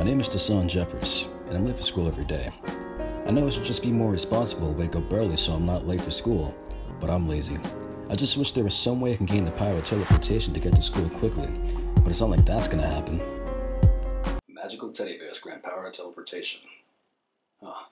My name is Tassan Jeffers, and I'm late for school every day. I know I should just be more responsible and wake up early so I'm not late for school, but I'm lazy. I just wish there was some way I can gain the power of teleportation to get to school quickly, but it's not like that's gonna happen. Magical teddy bears grant power of teleportation. Huh.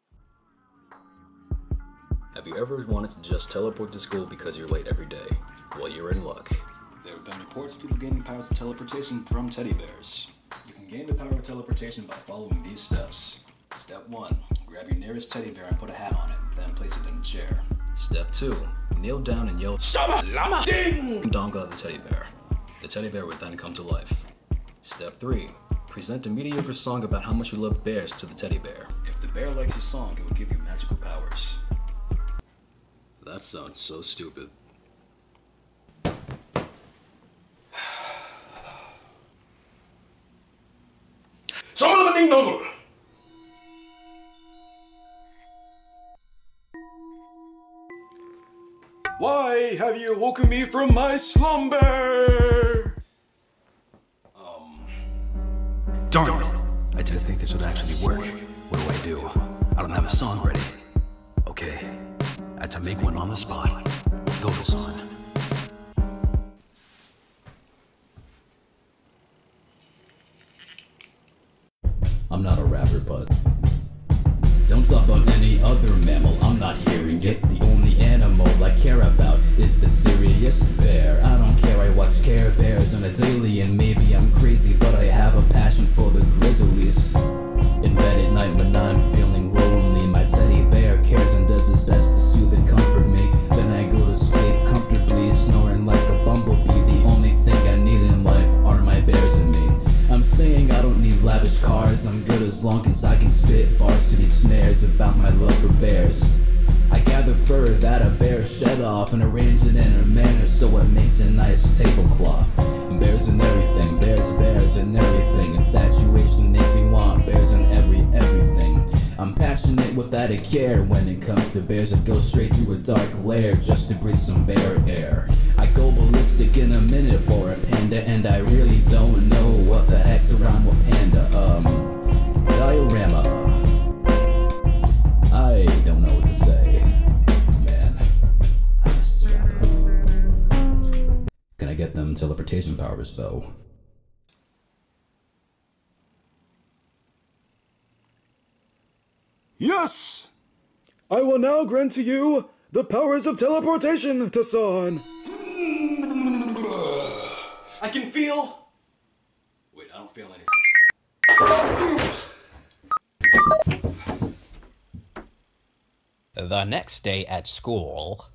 Have you ever wanted to just teleport to school because you're late every day? Well, you're in luck. There have been reports of people gaining powers of teleportation from teddy bears. You can gain the power of teleportation by following these steps. Step 1. Grab your nearest teddy bear and put a hat on it, then place it in a chair. Step 2. Kneel down and yell Shama Lama Ding Donga at the teddy bear. The teddy bear would then come to life. Step 3. Present a mediocre song about how much you love bears to the teddy bear. If the bear likes your song, it will give you magical powers. That sounds so stupid. Why have you woken me from my slumber? Darn it! I didn't think this would actually work. What do? I don't have a song ready. Okay, I had to make one on the spot. Let's go, Tassan. I'm not a rapper, but don't talk about any other mammal, I'm not hearing it. The only animal I care about is the serious bear. I don't care, I watch Care Bears on a daily, and maybe I'm crazy, but I have a passion for the grizzlies. In bed at night when I'm feeling lonely, my teddy bear cares and does his best to soothe and comfort me. Then I go to sleep comfortably, snoring like a bumblebee. The only thing I need in life are my bears and me. I'm saying I don't need lavish cars, I'm good as long as I can spit bars to these snares about my love for bears. I gather fur that a bear shed off and arrange it in a manner so it makes a nice tablecloth. And bears and everything, bears and everything. Infatuation makes me want bears and everything. I'm passionate without a care when it comes to bears that go straight through a dark lair just to breathe some bear air. I go ballistic in a minute for a panda, and I really don't know what the heck's around with panda. Diorama. I don't know what to say. Man, I must just wrap up. Can I get them teleportation powers though? Yes! I will now grant to you the powers of teleportation, Tassan. I can feel... Wait, I don't feel anything. The next day at school...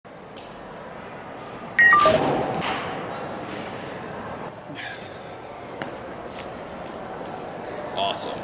Awesome.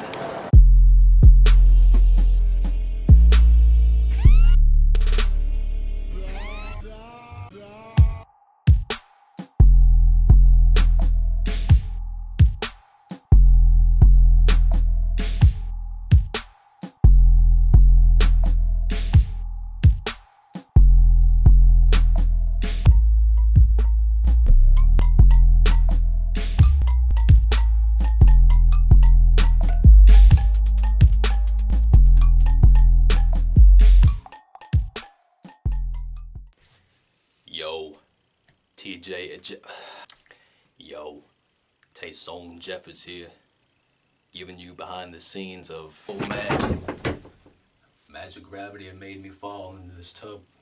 Yo, Tassan Jeffers here, giving you behind the scenes of Magic Gravity had made me fall into this tub